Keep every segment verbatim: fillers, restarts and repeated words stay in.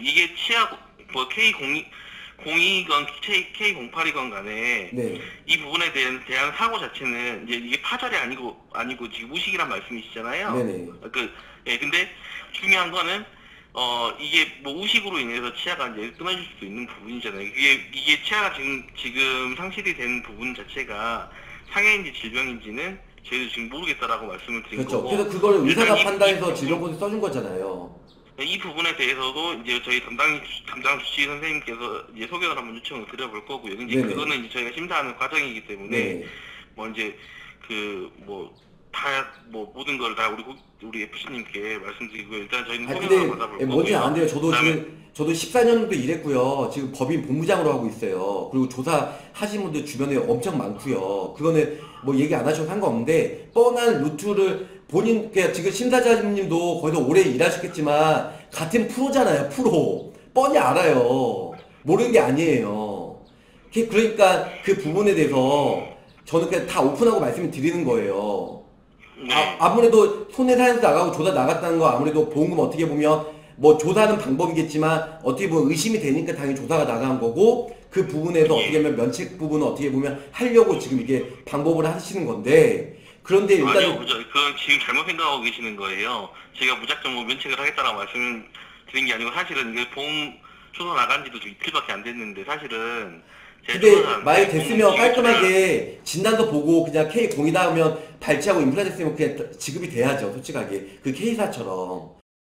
이게 치아 뭐 케이 공이 공이건 케이 공팔이건 간에 네. 이 부분에 대한, 대한 사고 자체는 이제 이게 파절이 아니고 아니고 지금 우식이란 말씀이시잖아요. 네네. 그 예, 근데 중요한 거는 어 이게 뭐 우식으로 인해서 치아가 이제 끊어질 수도 있는 부분이잖아요. 이게 이게 치아가 지금 지금 상실이 된 부분 자체가 상해인지 질병인지는 저희도 지금 모르겠다라고 말씀을 드린 그렇죠. 거고. 그래서 그거를 의사가 이, 판단해서 이 질병코드 써준 거잖아요. 이 부분에 대해서도 이제 저희 담당 담당 주치 선생님께서 이제 소견을 한번 요청을 드려볼 거고요. 이제 네네. 그거는 이제 저희가 심사하는 과정이기 때문에 네네. 뭐 이제 그 뭐 다 뭐 모든 걸 다 우리 우리 에프씨님께 말씀드리고 일단 저희는 아 소견을 근데 받아볼 예, 거고요. 뭔지 안 돼요. 저도 그다음에 지금 저도 십사 년 정도 일했고요. 지금 법인 본부장으로 하고 있어요. 그리고 조사 하신 분들 주변에 엄청 많고요. 그거는 뭐 얘기 안 하셔도 상관없는데 뻔한 루트를 본인 그냥 지금 심사자님도 거기서 오래 일하셨겠지만 같은 프로잖아요. 프로 뻔히 알아요. 모르는 게 아니에요. 그- 그러니까 그 부분에 대해서 저는 그냥 다 오픈하고 말씀을 드리는 거예요. 아, 네. 아무래도 손해사에서 나가고 조사 나갔다는 거 아무래도 보험금 어떻게 보면 뭐 조사는 방법이겠지만 어떻게 보면 의심이 되니까 당연히 조사가 나간 거고 그 부분에서 어떻게 보면 면책 부분은 어떻게 보면 하려고 지금 이게 방법을 하시는 건데 그런데 아니요, 일단은 그죠. 그건 지금 잘못 생각하고 계시는 거예요. 제가 무작정 뭐 면책을 하겠다라고 말씀을 드린 게 아니고 사실은 이게 보험 조사 나간 지도 좀 이틀밖에 안 됐는데 사실은 제 근데 조사사한테 만약 보험 됐으면 지급처리를 깔끔하게 진단서 보고 그냥 케이 공이다 하면 발치하고 임플란트 했으면 그냥 지급이 돼야죠 솔직하게 그 케이사처럼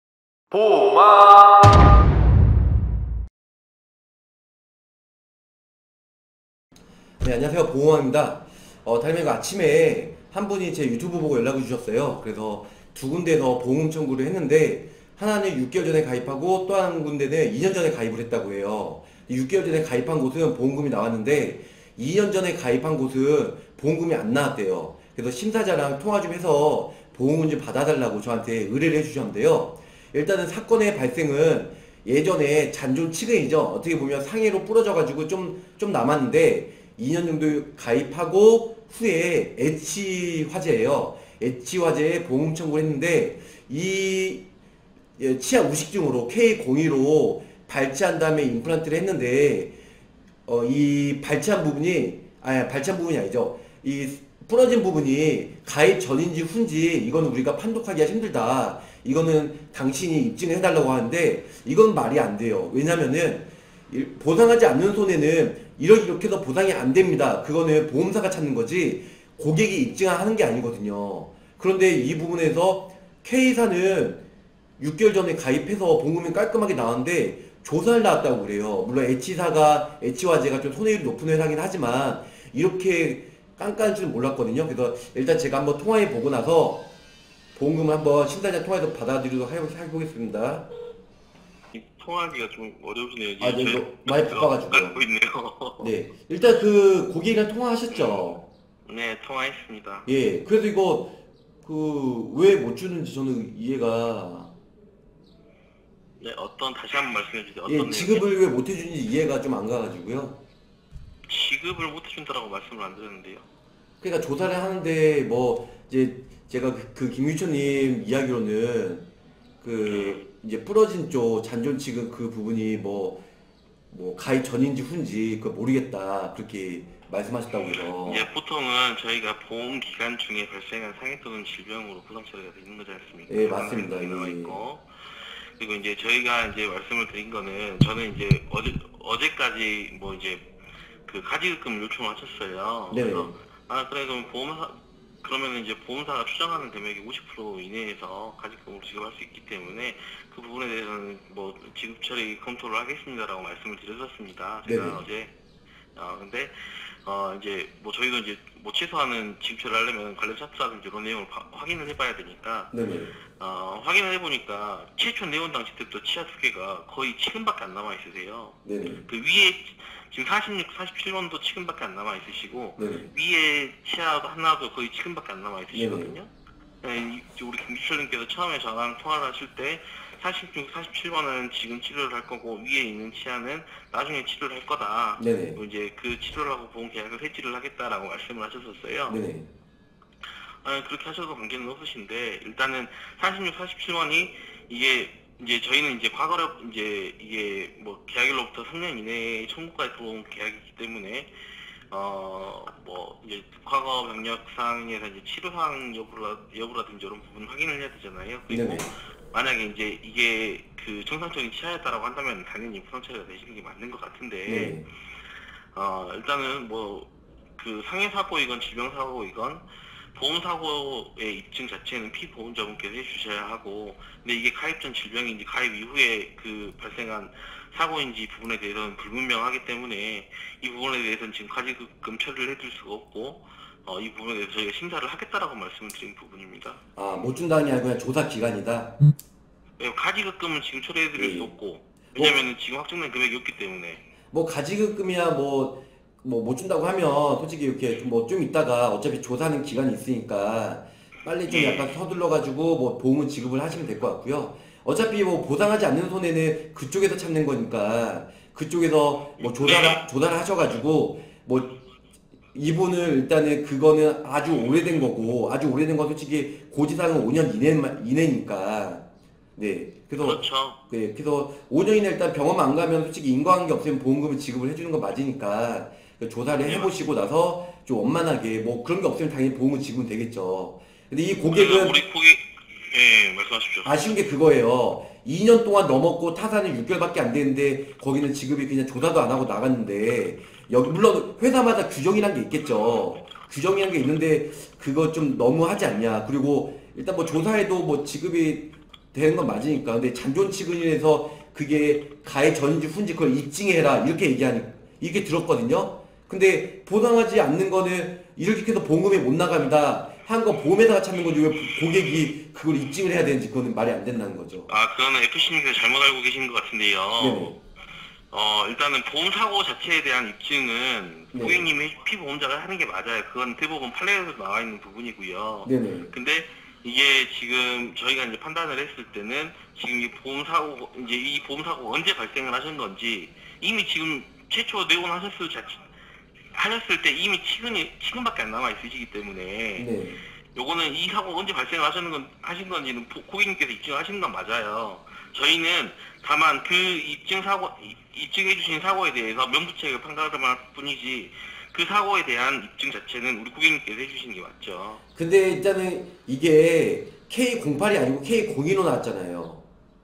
네, 안녕하세요. 보호왕입니다. 어, 다름이 아침에 한 분이 제 유튜브 보고 연락을 주셨어요. 그래서 두 군데서 보험 청구를 했는데 하나는 육 개월 전에 가입하고 또 한 군데는 이 년 전에 가입을 했다고 해요. 육 개월 전에 가입한 곳은 보험금이 나왔는데 이 년 전에 가입한 곳은 보험금이 안 나왔대요. 그래서 심사자랑 통화 좀 해서 보험금 좀 받아달라고 저한테 의뢰를 해주셨는데요. 일단은 사건의 발생은 예전에 잔존 치근이죠. 어떻게 보면 상해로 부러져가지고 좀, 좀 남았는데 이 년 정도 가입하고 후에 H 화재예요. H 화재에 보험 청구를 했는데 이 예, 치아 우식증으로 케이 공이로 발치한 다음에 임플란트를 했는데 어, 이 발치한 부분이 아니 발치한 부분이 아니죠. 이 부러진 부분이 가입 전인지 후인지 이건 우리가 판독하기가 힘들다. 이거는 당신이 입증을 해달라고 하는데 이건 말이 안 돼요. 왜냐면은 보상하지 않는 손해는 이렇게 이렇게 해서 보상이 안 됩니다. 그거는 보험사가 찾는 거지 고객이 입증하는 게 아니거든요. 그런데 이 부분에서 K사는 육 개월 전에 가입해서 보험금이 깔끔하게 나왔는데 조사를 나왔다고 그래요. 물론 H사가 H화재가 좀 손해율이 높은 회사긴 하지만 이렇게 깐깐한 줄은 몰랐거든요. 그래서 일단 제가 한번 통화해 보고 나서 보험금을 한번 심사자 통화해서 받아들이도록 해보겠습니다. 이 통화하기가 좀 어려우시네요. 아, 이제 네, 저희 이거 많이 바빠가지고요. 갖고 있네요. 네, 일단 그 고객이랑 통화하셨죠? 네, 통화했습니다. 예, 그래서 이거 그 왜 못 주는지 저는 이해가 네, 어떤 다시 한번 말씀해 주세요. 어떤 예, 내용이요? 지급을 왜 못 해주는지 이해가 좀 안 가가지고요. 지급을 못 해준다라고 말씀을 안 드렸는데요. 그러니까 조사를 하는데 뭐 이제 제가 그, 그 김유천님 이야기로는 그 이제 부러진 쪽 잔존 치근 그 부분이 뭐 뭐 가입 전인지 후인지 그 모르겠다 그렇게 말씀하셨다고 해서 이제 보통은 저희가 보험 기간 중에 발생한 상해 또는 질병으로 보상 처리가 되는 거지 않습니까? 예 맞습니다. 항상 나와 예. 있고. 그리고 이제 저희가 이제 말씀을 드린 거는 저는 이제 어제 어제까지 뭐 이제 그 가지급금 요청을 하셨어요. 네네. 그래서 아 그래 그럼 보험사 그러면 이제 보험사가 추정하는 금액의 오십 퍼센트 이내에서 가지급금으로 지급할 수 있기 때문에 그 부분에 대해서는 뭐 지급 처리 검토를 하겠습니다라고 말씀을 드렸었습니다. 제가 네네. 어제 어 근데 어 이제 뭐 저희도 이제 뭐 최소한은 지급 처리를 하려면 관련 차트라든지 이런 내용을 바, 확인을 해봐야 되니까 네네. 어 확인을 해보니까 최초 내원 당시 때부터 치아 두께가 거의 치근밖에 안 남아 있으세요. 네네. 그 위에 지금 사십육, 사십칠 번도 치근밖에 안 남아 있으시고 네네. 위에 치아도 하나도 거의 치근밖에 안 남아 네네. 있으시거든요. 네, 이- 우리 김주철님께서 처음에 저랑 통화를 하실 때 사십육, 사십칠 번은 지금 치료를 할 거고 위에 있는 치아는 나중에 치료를 할 거다. 네네. 그리고 이제 그 치료를 하고 보험 계약을 해지를 하겠다라고 말씀을 하셨었어요. 네네. 아, 그렇게 하셔도 관계는 없으신데 일단은 사십육, 사십칠 번이 이게 이제 저희는 이제 과거로 이제 이게 뭐 계약일로부터 삼 년 이내에 청구까지 들어온 계약이기 때문에 어 뭐 이제 과거 병력상에서 이제 치료상 여부라 여부라든지 이런 부분 확인을 해야 되잖아요. 그리고 네네. 만약에 이제 이게 그 정상적인 치아였다라고 한다면 당연히 부상 처리가 되시는 게 맞는 것 같은데 네. 어 일단은 뭐 그 상해 사고이건 질병 사고이건 보험 사고의 입증 자체는 피보험자분께서 해주셔야 하고, 근데 이게 가입 전 질병인지 가입 이후에 그 발생한 사고인지 부분에 대해서는 불분명하기 때문에 이 부분에 대해서는 지금 가지급금 처리를 해줄 수가 없고, 어, 이 부분에 대해서 저희가 심사를 하겠다라고 말씀을 드린 부분입니다. 아, 못 준다는 게 아니고 그냥 조사 기간이다? 네, 가지급금은 지금 처리해드릴 예. 수 없고, 왜냐면은 지금 확정된 금액이 없기 때문에. 뭐 가지급금이야 뭐 뭐 못 준다고 하면 솔직히 이렇게 뭐 좀 있다가 어차피 조사하는 기간이 있으니까 빨리 좀 예. 약간 서둘러 가지고 뭐 보험은 지급을 하시면 될 것 같고요. 어차피 뭐 보상하지 않는 손해는 그쪽에서 찾는 거니까 그쪽에서 뭐 조사를 조사를 하셔가지고 뭐 이분을 일단은 그거는 아주 오래된 거고 아주 오래된 건 솔직히 고지사항은 오 년 이내 이내니까 네 그래서 그렇죠. 네, 그래서 오 년 이내 일단 병원 안 가면 솔직히 인과관계 없으면 보험금을 지급을 해주는 건 맞으니까 조사를 해보시고 나서 좀 원만하게 뭐 그런 게 없으면 당연히 보험은 지급은 되겠죠. 근데 이 고객은 우리 고객, 예, 말씀하십시오. 아쉬운 게 그거예요. 이 년 동안 넘었고 타산이 육 개월밖에 안 되는데 거기는 지급이 그냥 조사도 안 하고 나갔는데 여기 물론 회사마다 규정이란 게 있겠죠. 규정이란 게 있는데 그거 좀 너무 하지 않냐. 그리고 일단 뭐 조사해도 뭐 지급이 되는 건 맞으니까. 근데 잔존치근이라서 그게 가해 전인지 후인지 그걸 입증해라 이렇게 얘기하니 이렇게 들었거든요. 근데 보상하지 않는 거는 이렇게 해서 보험금이 못 나갑니다. 한 건 보험회사가 찾는 거지 왜 고객이 그걸 입증을 해야 되는지 그거는 말이 안 된다는 거죠. 아, 그거는 에프씨님께서 잘못 알고 계시는 것 같은데요. 네네. 어, 일단은 보험 사고 자체에 대한 입증은 네. 고객님이 피보험자가 하는 게 맞아요. 그건 대부분 판례에도 나와 있는 부분이고요. 네네. 근데 이게 지금 저희가 이제 판단을 했을 때는 지금 이 보험 사고, 이제 이 보험 사고가 언제 발생을 하신 건지 이미 지금 최초 내원하셨을 자체, 하셨을 때 이미 치근이, 치근밖에 안 남아 있으시기 때문에 네. 요거는 이 사고가 언제 발생하신 건, 하신 건지는 고- 고객님께서 입증하시는 건 맞아요. 저희는 다만 그 입증 사고, 이- 입증해 주신 사고에 대해서 면부책을 판가름할 뿐이지 그 사고에 대한 입증 자체는 우리 고객님께서 해주시는 게 맞죠. 근데 일단은 이게 케이 공팔이 아니고 케이 공이로 나왔잖아요.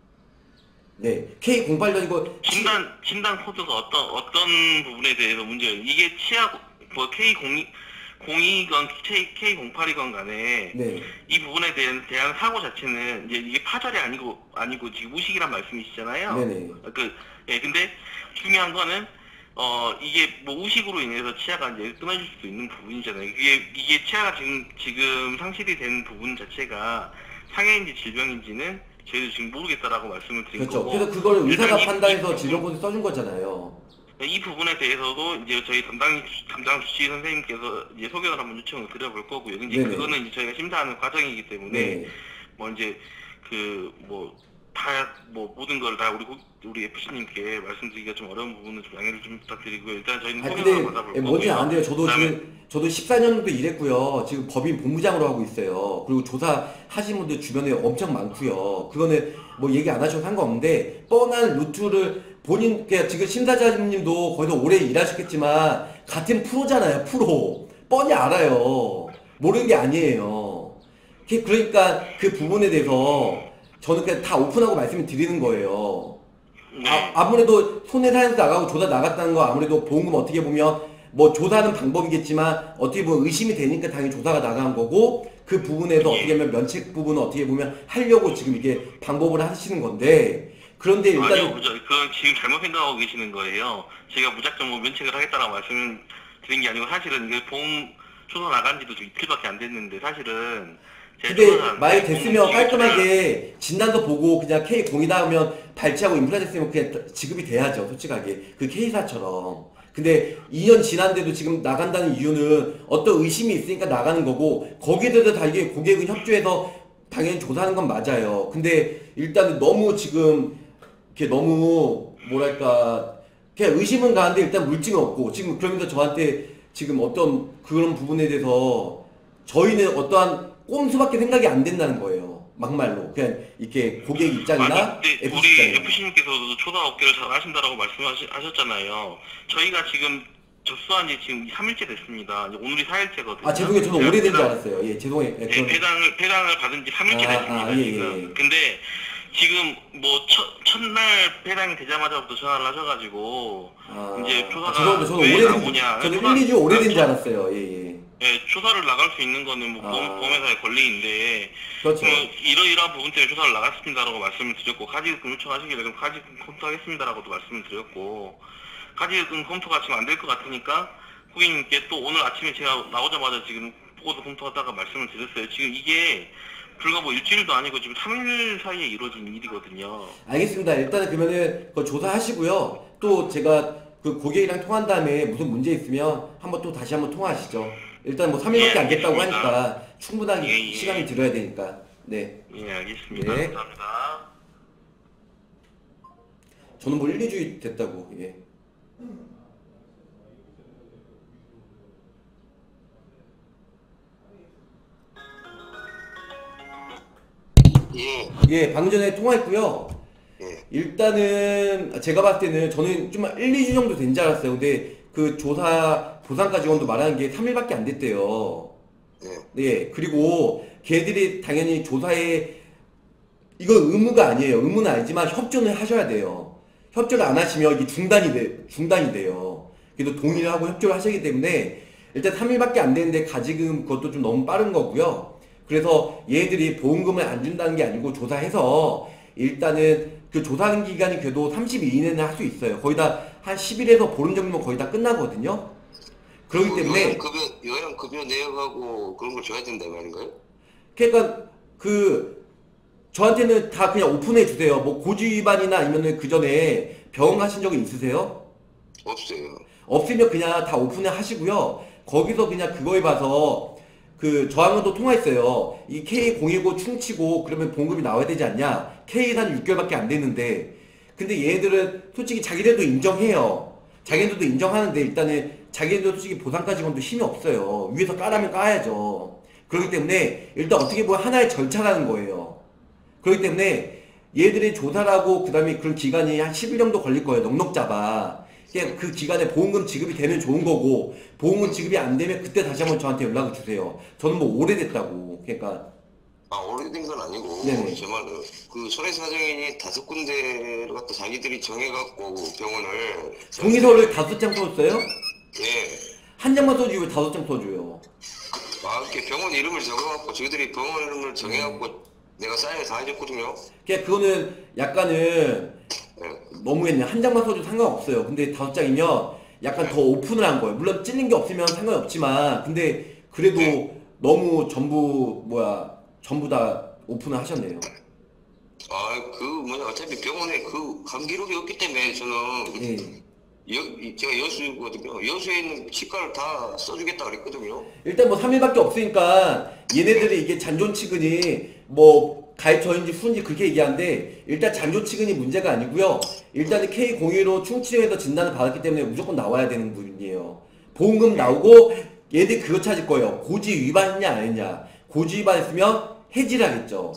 네. 케이 공팔이 아니고 진단, 진단 코드가 어떤, 어떤 부분에 대해서 문제예요. 이게 치아, 뭐 케이 공이, 공이건 케이 공팔이건 간에 네. 이 부분에 대한, 대한 사고 자체는 이제 이게 파절이 아니고, 아니고 지금 우식이란 말씀이시잖아요. 네네. 그, 예, 근데 중요한 거는, 어, 이게 뭐 우식으로 인해서 치아가 이제 끊어질 수도 있는 부분이잖아요. 이게, 이게 치아가 지금, 지금 상실이 된 부분 자체가 상해인지 질병인지는 저희도 지금 모르겠다라고 말씀을 드린 그렇죠. 거고. 그래서 그걸 의사가 일단 이- 판단해서 이 진료코드 써준 거잖아요. 이 부분에 대해서도 이제 저희 담당 담당 주치 선생님께서 이제 소견을 한번 요청을 드려볼 거고요. 이제 네네. 그거는 이제 저희가 심사하는 과정이기 때문에 네. 뭐 이제 그 뭐 다 뭐 모든 걸 다 우리 고- 우리 에프씨님께 말씀드리기가 좀 어려운 부분은 좀 양해를 좀 부탁드리고요. 일단 저희는 아 소견을 근데 받아볼 예, 거고요. 뭔지 아는데요. 저도 그다음에 지금 저도 십사 년도 일했고요. 지금 법인 본부장으로 하고 있어요. 그리고 조사 하신 분들 주변에 엄청 많고요. 그거는 뭐 얘기 안 하셔도 상관없는데 뻔한 루트를 본인 그냥 지금 심사자님도 거기서 오래 일하셨겠지만 같은 프로잖아요. 프로 뻔히 알아요. 모르는 게 아니에요. 그- 그러니까 그 부분에 대해서 저는 그냥 다 오픈하고 말씀을 드리는 거예요. 네. 아, 아무래도 손해사에서 나가고 조사 나갔다는 거 아무래도 보험금 어떻게 보면 뭐 조사하는 방법이겠지만 어떻게 보면 의심이 되니까 당연히 조사가 나간 거고 그 부분에서 예. 어떻게 보면 면책 부분은 어떻게 보면 하려고 지금 이게 방법을 하시는 건데 그런데 아니요, 일단은 그죠. 그건 지금 잘못 생각하고 계시는 거예요. 제가 무작정 뭐 면책을 하겠다라고 말씀을 드린 게 아니고 사실은 이게 보험 조사 나간 지도 좀 이틀밖에 안 됐는데 사실은 제가 근데 조사를 만약 하는데 됐으면 보험 깔끔하게 진단도 보고 그냥 케이 공이다 하면 발치하고 인플라 됐으면 그냥 지급이 돼야죠. 솔직하게 그 케이사처럼. 근데 이 년 지난데도 지금 나간다는 이유는 어떤 의심이 있으니까 나가는 거고 거기에 대해서 다 이게 고객은 협조해서 당연히 조사하는 건 맞아요. 근데 일단은 너무 지금 이렇게 너무 뭐랄까 그냥 의심은 가는데 일단 물증은 없고 지금 그러면서 저한테 지금 어떤 그런 부분에 대해서 저희는 어떠한 꼼수밖에 생각이 안 된다는 거예요. 막말로 그냥 이렇게 고객 입장이나 아니, 근데 에프씨 우리 입장이나. 에프씨님께서도 초사 업계를 잘 하신다라고 말씀하셨잖아요. 저희가 지금 접수한 지 지금 삼 일째 됐습니다. 이제 오늘이 사 일째거든요. 아 죄송해요. 저는 오래된 줄 알았어요. 예 죄송해요. 예, 예, 그건- 배당을 배당을 받은 지 삼 일째 아, 됐습니다. 아, 예, 지금. 예, 예. 근데 지금 뭐 첫, 첫날 배당이 되자마자부터 전화를 하셔가지고 아, 이제 아, 조사가 죄송합니다. 저는 왜 오래된 나오냐. 저는 조사- 일, 이 주 오래된 줄 조- 알았어요. 예 예. 예, 조사를 나갈 수 있는 거는 뭐 보험, 아. 보험회사의 권리인데 그렇죠. 뭐 이러이러한 부분 때문에 조사를 나갔습니다라고 말씀을 드렸고 가지금 요청하시길래 그럼 가지금 검토하겠습니다라고도 말씀을 드렸고 가지금 검토가 지금 안 될 것 같으니까 고객님께 또 오늘 아침에 제가 나오자마자 지금 보고서 검토하다가 말씀을 드렸어요. 지금 이게 불과 뭐 일주일도 아니고 지금 삼 일 사이에 이루어진 일이거든요. 알겠습니다. 일단은 그러면은 그거 조사하시고요. 또 제가 그 고객이랑 통한 다음에 무슨 문제 있으면 한번 또 다시 한번 통화하시죠. 일단 뭐 삼 일밖에 예, 안 됐다고 알겠습니다. 하니까 충분하게 예, 예. 시간이 들어야 되니까. 네. 예, 알겠습니다. 네. 감사합니다. 저는 뭐 일, 이 주 됐다고. 예. 예, 예, 방금 전에 통화했고요. 예, 일단은 제가 봤을 때는 저는 좀 일, 이 주 정도 된 줄 알았어요. 근데 그 조사 보상가 직원도 말하는 게 삼 일밖에 안 됐대요. 예. 네, 그리고 걔들이 당연히 조사에 이거 의무가 아니에요. 의무는 아니지만 협조는 하셔야 돼요. 협조를 안 하시면 이게 중단이 돼, 중단이 돼요. 그래도 동의를 하고 협조를 하시기 때문에 일단 삼 일밖에 안 되는데 가지금 그것도 좀 너무 빠른 거고요. 그래서 얘들이 보험금을 안 준다는 게 아니고 조사해서 일단은 그 조사 기간이 그래도 삼십 일 이내는 할 수 있어요. 거의 다 한 십 일에서 보름 정도면 거의 다 끝나거든요. 그렇기 그 때문에 요양급여, 요양급여 내역하고 그런 걸 줘야 된다 말인가요? 그러니까 그 저한테는 다 그냥 오픈해 주세요. 뭐 고지 위반이나 아니면은 그 전에 병원 가신 적이 있으세요? 없어요. 없으면 그냥 다 오픈해 하시고요. 거기서 그냥 그거에 봐서 그 저하고도 통화했어요. 이 케이 공일구 충치고 그러면 보험금이 나와야 되지 않냐? 케이는 한 육 개월밖에 안 됐는데 근데 얘들은 솔직히 자기들도 인정해요. 자기들도 인정하는데 일단은 자기들도 솔직히 보상가 직원도 힘이 없어요. 위에서 까라면 까야죠. 그렇기 때문에 일단 어떻게 보면 하나의 절차라는 거예요. 그렇기 때문에 얘들이 조사를 하고 그 다음에 그런 기간이 한 십 일 정도 걸릴 거예요. 넉넉 잡아. 그냥 그 기간에 보험금 지급이 되면 좋은 거고 보험금 지급이 안 되면 그때 다시 한번 저한테 연락을 주세요. 저는 뭐 오래됐다고. 그러니까 아, 오래된 건 아니고, 네네. 제 말은, 그 손해사정인이 다섯 군데를 갖다 자기들이 정해갖고 병원을. 종이서를 다섯 장 써줬어요? 예. 한 장만 써주고 왜 다섯 장 써줘요? 아, 이렇게 병원 이름을 적어갖고, 저희들이 병원 이름을 정해갖고, 내가 사인을 다 해줬거든요. 그냥 그거는 약간은 예. 너무했네. 한 장만 써도 상관없어요. 근데 다섯 장이면 약간 더 오픈을 한 거예요. 물론 찔린 게 없으면 상관이 없지만 근데 그래도 너무 전부 뭐야 전부 다 오픈을 하셨네요. 아, 그, 뭐냐, 어차피 병원에 그 감기록이 없기 때문에 저는, 예. 여, 이- 제가 여수거든요. 여수에 있는 치과를 다 써주겠다 그랬거든요. 일단 뭐 삼 일밖에 없으니까 얘네들이 이게 잔존치근이 뭐 가입 저인지 수인지 그렇게 얘기하는데 일단 잔존치근이 문제가 아니고요. 일단은 케이 공일오 충치에서 진단을 받았기 때문에 무조건 나와야 되는 부분이에요. 보험금 나오고 얘들 그거 찾을 거예요. 고지 위반했냐 안 했냐. 고지 위반했으면 해지를 하겠죠.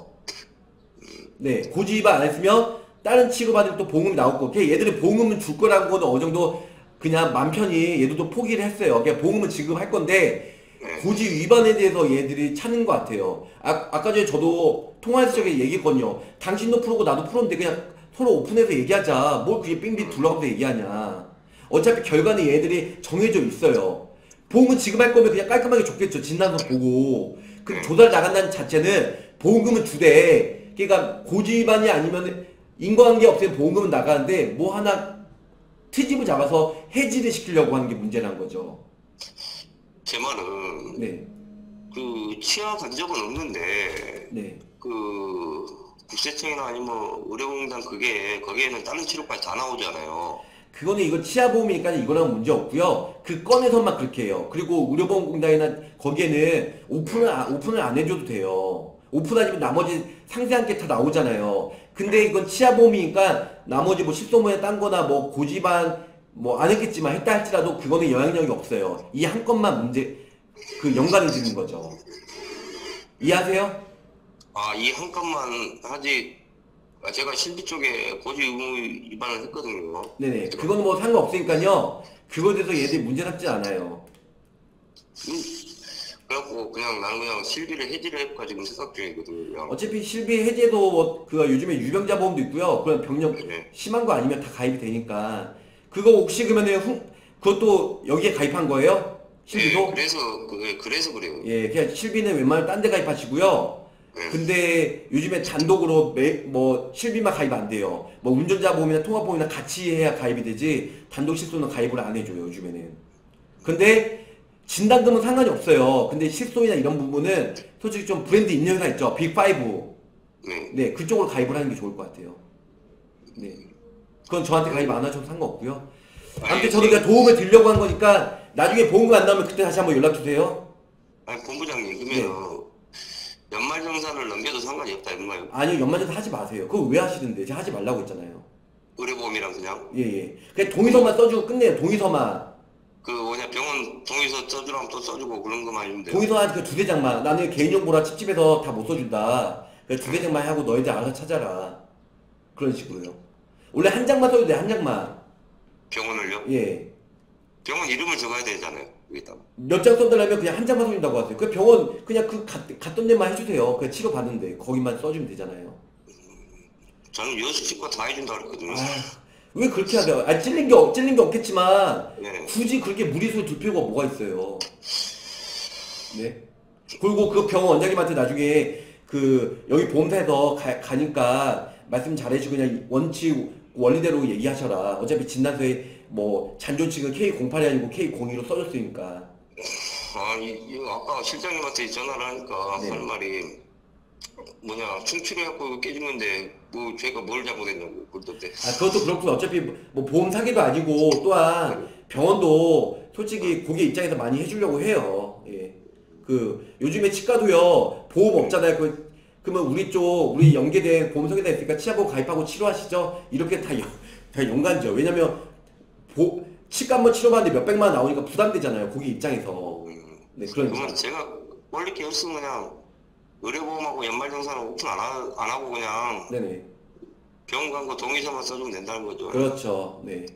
네, 고지 위반 안 했으면 다른 취급받으면 또 보험금이 나올 거고 얘들은 보험금은 줄 거라는 거는 어느 정도 그냥 맘 편히 얘들도 포기를 했어요. 그냥 보험금은 지급할 건데 고지 위반에 대해서 얘들이 찾는 것 같아요. 아, 아까 전에 저도 통화했을 적에 얘기했거든요. 당신도 풀고 나도 풀었는데 그냥 서로 오픈해서 얘기하자. 뭘 그게 삥삥 둘러가면서 얘기하냐. 어차피 결과는 얘들이 정해져 있어요. 보험금 지급할 거면 그냥 깔끔하게 줬겠죠. 진단서 보고. 그 조사를 나간다는 자체는 보험금은 주되 그러니까 고지 위반이 아니면 인과관계 없으면 보험금은 나가는데 뭐 하나 트집을 잡아서 해지를 시키려고 하는 게 문제란 거죠. 제 말은, 네. 그, 치아 간 적은 없는데, 네. 그, 국세청이나 아니면 뭐 의료공단 그게, 거기에는 다른 치료까지 다 나오잖아요. 그거는 이거 치아보험이니까 이거랑 문제 없고요. 그 건에서만 그렇게 해요. 그리고 의료보험공단이나 거기에는 오픈을, 안- 오픈을 안 해줘도 돼요. 오픈하지만 나머지 상세한 게 다 나오잖아요. 근데 이건 치아보험이니까 나머지 뭐 실손보험에 딴 거나 뭐 고지반 뭐 안 했겠지만 했다 할지라도 그거는 영향력이 없어요. 이 한 건만 문제, 그 연관이 되는 거죠. 이해하세요? 아, 이 한 건만 하지. 아, 제가 실비 쪽에 고지 의무 위반을 했거든요. 네네. 그건 뭐 상관없으니까요. 그거에 대해서 얘들이 문제 삼지 않아요. 음, 그래갖고 그냥 나는 그냥 실비를 해지를 해볼까 지금 생각 중이거든요. 그냥. 어차피 실비 해제도 뭐, 그 요즘에 유병자 보험도 있고요. 그런 병력 네. 심한 거 아니면 다 가입이 되니까. 그거 혹시 그러면은 후, 그것도 여기에 가입한 거예요? 실비도? 네, 그래서 그 그래서 그래요. 예, 그냥 실비는 웬만하면 딴 데 가입하시고요. 네. 근데 요즘에 단독으로 매, 뭐 실비만 가입 안 돼요. 뭐 운전자 보험이나 통합보험이나 같이 해야 가입이 되지 단독 실손은 가입을 안 해줘요 요즘에는. 근데 진단금은 상관이 없어요. 근데 실손이나 이런 부분은 솔직히 좀 브랜드 있는 회사 있죠. 빅파이브. 네. 네, 그쪽으로 가입을 하는 게 좋을 것 같아요. 네. 그건 저한테 가입 안 하셔도 상관없고요. 아무튼 저도 그냥 도움을 드리려고 한 거니까 나중에 보험금 안 나오면 그때 다시 한번 연락 주세요. 아니 본부장님 네. 그러면 연말정산을 넘겨도 상관이 없다 이건가요? 아니요, 연말정산 하지 마세요. 그거 왜 하시는데? 제가 하지 말라고 했잖아요. 의료보험이랑 그냥 예, 예. 그냥 동의서만 써주고 끝내요, 동의서만. 그 뭐냐 병원 동의서 써주라면 또 써주고 그런 거만 해주면 돼요. 동의서 한 그 두세 장만. 나는 개인정보라 찝찝해서 다 못 써준다. 그 두세 장만 하고 너희들 알아서 찾아라. 그런 식으로요. 원래 한 장만 써도 돼, 한 장만. 병원을요? 예. 병원 이름을 적어야 되잖아요. 여기다가. 몇 장 써달라면 그냥 한 장만 써준다고 하세요. 그 병원, 그냥 그 갔, 갔던 데만 해주세요. 그냥 치료받는데. 거기만 써주면 되잖아요. 저는 여수 치과 다 해준다 그랬거든요. 아, 왜 그렇게 하세요? 아, 찔린 게, 없- 찔린 게 없겠지만, 네. 굳이 그렇게 무리수를 둘 필요가 뭐가 있어요. 네. 그리고 그 병원 원장님한테 나중에 그 여기 보험사에서 가, 가니까 말씀 잘해주고 그냥 원칙 원리대로 얘기하셔라. 어차피 진단서에 뭐 잔존칭은 케이 공팔이 아니고 케이 공이로 써줬으니까. 아, 이, 이 아까 실장님한테 전화를 하니까 네. 하는 말이 뭐냐 충치해갖고 깨지는데 뭐 제가 뭘 잘못했냐고 그러던데. 아, 그것도 그렇고 어차피 뭐 보험 사기도 아니고 또한 병원도 솔직히 고객 입장에서 많이 해주려고 해요. 예. 그 요즘에 치과도요 보험 없잖아요. 그 그러면 우리 쪽 우리 연계된 보험 설계사 있으니까 치아보험 가입하고 치료하시죠. 이렇게 다, 연, 다 연관죠. 왜냐면 보, 치과 한번 치료받는데 몇백만 원 나오니까 부담되잖아요. 고객 입장에서. 음, 네, 그러니까. 그러면 제가 원래 계획은 그냥 의료보험하고 연말정산을 오픈 안, 하, 안 하고 그냥 네네. 병원 간 거 동의서만 써주면 된다는 거죠. 그렇죠. 네.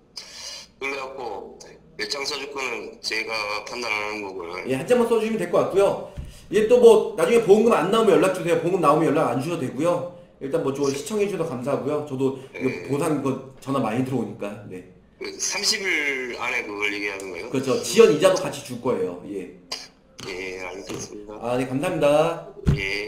그래갖고 몇 장 써줄 거는 제가 판단하는 거고요. 예, 한 장만 써주시면 될 것 같고요. 얘 또 뭐 나중에 보험금 안 나오면 연락 주세요. 보험금 나오면 연락 안 주셔도 되고요. 일단 뭐 저 시청해 주셔서 감사하고요. 저도 이거 네. 보상 거 전화 많이 들어오니까. 네. 그 삼십 일 안에 그걸 얘기하는 거예요? 그렇죠. 지연 이자도 같이 줄 거예요. 예. 예, 알겠습니다. 아, 네, 감사합니다. 예.